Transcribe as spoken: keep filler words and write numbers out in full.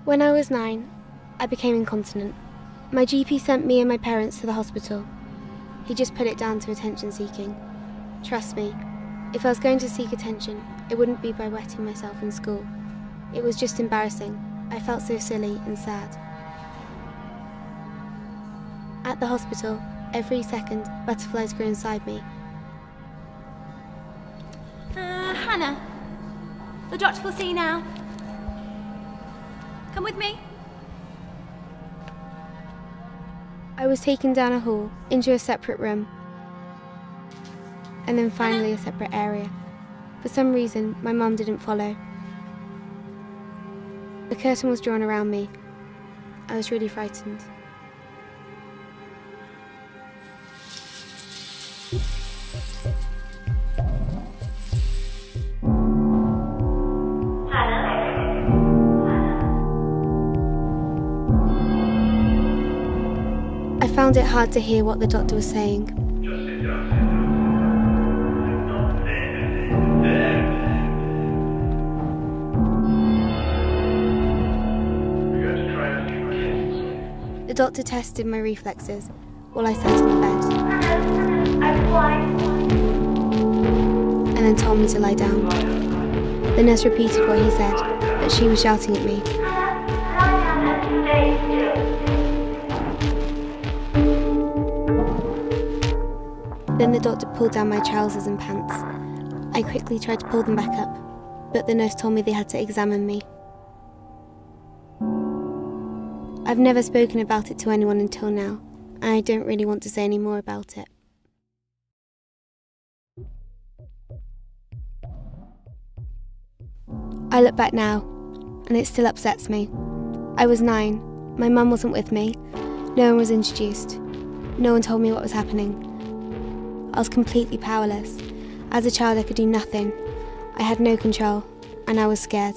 When I was nine, I became incontinent. My G P sent me and my parents to the hospital. He just put it down to attention seeking. Trust me, if I was going to seek attention, it wouldn't be by wetting myself in school. It was just embarrassing. I felt so silly and sad. At the hospital, every second, butterflies grew inside me. Uh, Hannah, the doctor will see you now. Come with me. I was taken down a hall, into a separate room, and then finally a separate area. For some reason, my mum didn't follow. The curtain was drawn around me. I was really frightened. I found it hard to hear what the doctor was saying. The doctor tested my reflexes while I sat on the bed, and then told me to lie down. The nurse repeated what he said, but she was shouting at me. Then the doctor pulled down my trousers and pants. I quickly tried to pull them back up, but the nurse told me they had to examine me. I've never spoken about it to anyone until now, and I don't really want to say any more about it. I look back now, and it still upsets me. I was nine, my mum wasn't with me, no one was introduced, no one told me what was happening. I was completely powerless. As a child I could do nothing. I had no control, and I was scared.